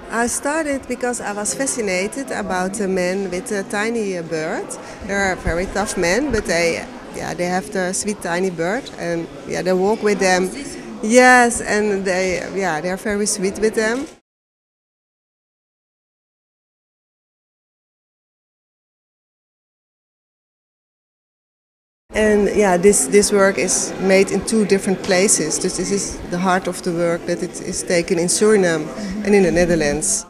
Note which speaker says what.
Speaker 1: I started because I was fascinated about the men with a tiny bird. They're very tough men, but they have the sweet tiny bird, and they walk with them. Yes, and they're very sweet with them. And this work is made in two different places. Dus this is the heart of the work that it is taken in Suriname and in the Netherlands.